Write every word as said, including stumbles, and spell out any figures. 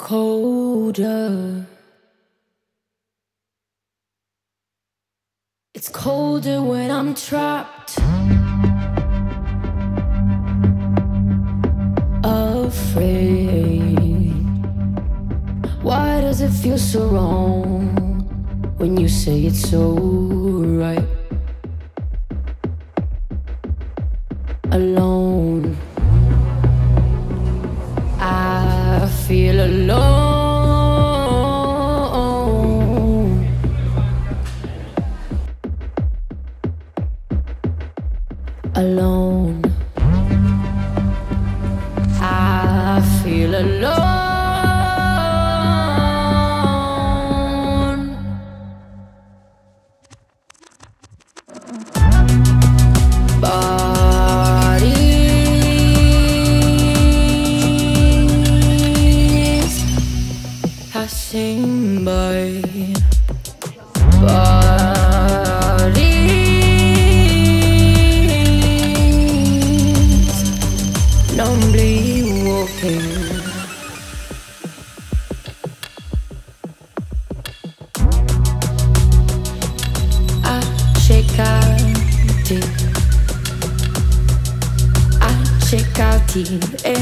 colder. It's colder when I'm trapped, afraid. Why does it feel so wrong when you say it's so right? Alone, I feel alone. Alone, I feel alone. Bodies passing by, bodies numbly walking. I shake out deep, I shake out deep